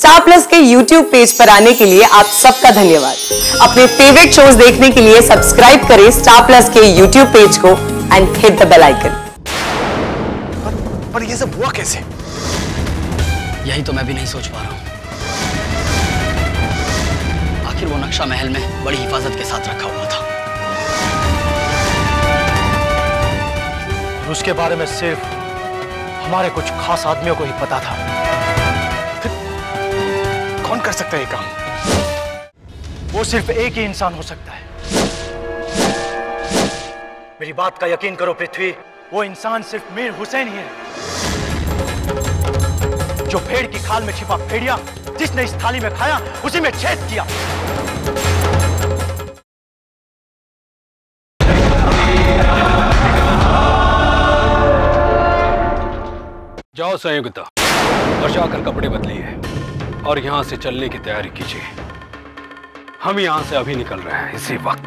Star Plus के YouTube page पर आने के लिए आप सबका धन्यवाद। अपने फेवरेट शोज देखने के लिए सब्सक्राइब करें स्टार प्लस के YouTube पेज को and hit the bell icon. पर ये सब हुआ कैसे? यही तो मैं भी नहीं सोच पा रहा हूँ। आखिर वो नक्शा महल में बड़ी हिफाजत के साथ रखा हुआ था और उसके बारे में सिर्फ हमारे कुछ खास आदमियों को ही पता था। फिर कौन कर सकता है ये काम? वो सिर्फ एक ही इंसान हो सकता है। मेरी बात का यकीन करो पृथ्वी, वो इंसान सिर्फ मीर हुसैन ही है, जो भेड़ की खाल में छिपा भेड़िया जिसने इस थाली में खाया उसी में छेद किया। जाओ संयुक्ता और जाकर कपड़े बदलिए और यहाँ से चलने की तैयारी कीजिए। हम यहाँ से अभी निकल रहे हैं इसी वक्त।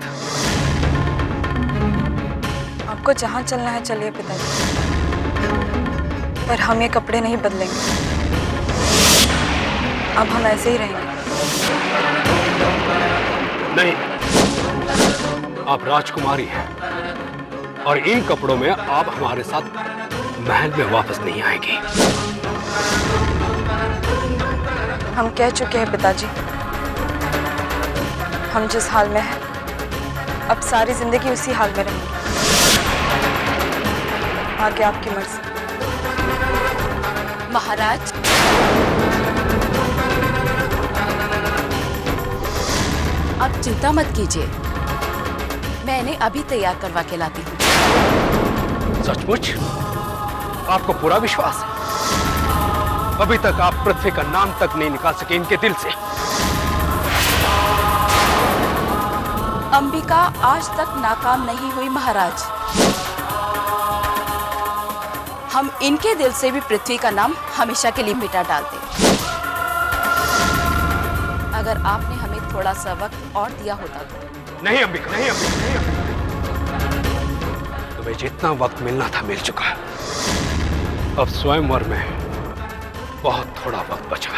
आपको जहाँ चलना है चलिए पिताजी, पर हम ये कपड़े नहीं बदलेंगे। अब हम ऐसे ही रहेंगे। नहीं, आप राजकुमारी हैं और इन कपड़ों में आप हमारे साथ महल में वापस नहीं आएगी। हम कह चुके हैं पिताजी, हम जिस हाल में हैं अब सारी जिंदगी उसी हाल में रहेंगे। आगे आपकी मर्जी। महाराज, आप चिंता मत कीजिए, मैं इन्हें अभी तैयार करवा के लाती हूँ। सचमुच आपको पूरा विश्वास है? अभी तक आप पृथ्वी का नाम तक नहीं निकाल सके इनके दिल से। अंबिका आज तक नाकाम नहीं हुई महाराज। हम इनके दिल से भी पृथ्वी का नाम हमेशा के लिए मिटा डालते। अगर आपने हमें थोड़ा सा वक्त और दिया होता तो। नहीं अंबिका, नहीं अंबिका, नहीं अंबिका। तुम्हें जितना वक्त मिलना था मिल चुका है। अब स्वयंवर में बहुत थोड़ा वक्त बचा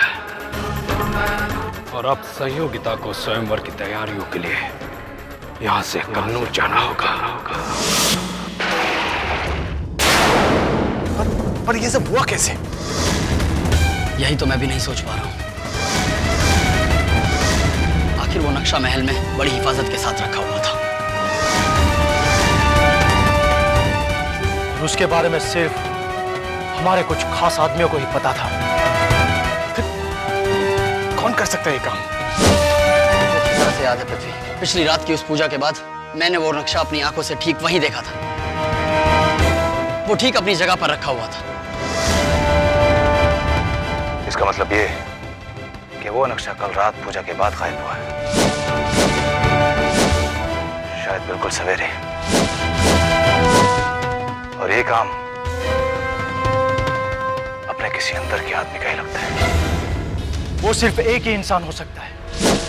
है और अब संयोगिता को स्वयंवर की तैयारियों के लिए यहाँ से कन्नौज जाना होगा। पर ये सब हुआ कैसे? यही तो मैं भी नहीं सोच पा रहा हूँ। आखिर वो नक्शा महल में बड़ी हिफाजत के साथ रखा हुआ था और उसके बारे में सिर्फ हमारे कुछ खास आदमियों को ही पता था। फिर कौन कर सकता है ये काम? किस तरह से याद है पृथ्वी, पिछली रात की उस पूजा के बाद मैंने वो नक्शा अपनी आंखों से ठीक वहीं देखा था। वो ठीक अपनी जगह पर रखा हुआ था। इसका मतलब ये कि वो नक्शा कल रात पूजा के बाद गायब हुआ है, शायद बिल्कुल सवेरे। और ये काम अपने किसी अंदर के आदमी का ही लगता है। वो सिर्फ एक ही इंसान हो सकता है।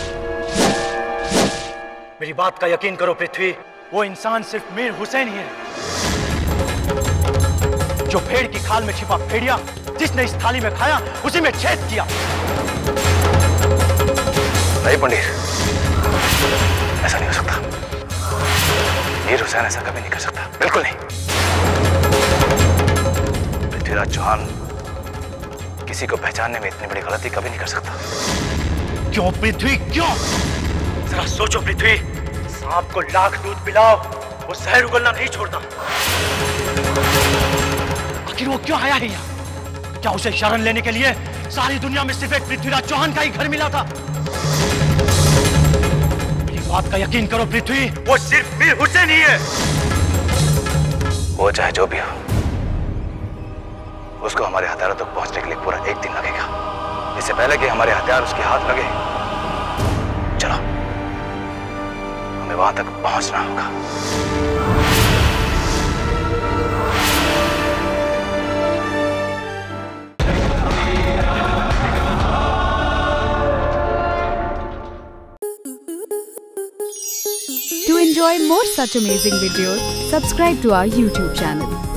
मेरी बात का यकीन करो पृथ्वी, वो इंसान सिर्फ मीर हुसैन ही है, जो भेड़ की खाल में छिपा भेड़िया जिसने इस थाली में खाया उसी में छेद किया। नहीं पंडित, ऐसा नहीं हो सकता। मीर हुसैन ऐसा कभी नहीं कर सकता, बिल्कुल नहीं। पृथ्वीराज चौहान किसी को पहचानने में इतनी बड़ी गलती कभी नहीं कर सकता। क्यों पृथ्वी, क्यों? जरा सोचो पृथ्वी, सांप को लाख दूध पिलाओ वो जहर उगलना नहीं छोड़ता। आखिर वो क्यों आया है यहाँ? क्या उसे शरण लेने के लिए सारी दुनिया में सिर्फ एक पृथ्वीराज चौहान का ही घर मिला था? मेरी बात का यकीन करो पृथ्वी, वो सिर्फ मीर हुसैन ही है। वो चाहे जो भी हो, उसको हमारे हथियारों तक पहुंचने के लिए पूरा एक दिन लगेगा। इससे पहले कि हमारे हथियार उसके हाथ लगे, चलो हमें वहां तक पहुंचना होगा। To enjoy more such amazing videos, subscribe to our YouTube channel.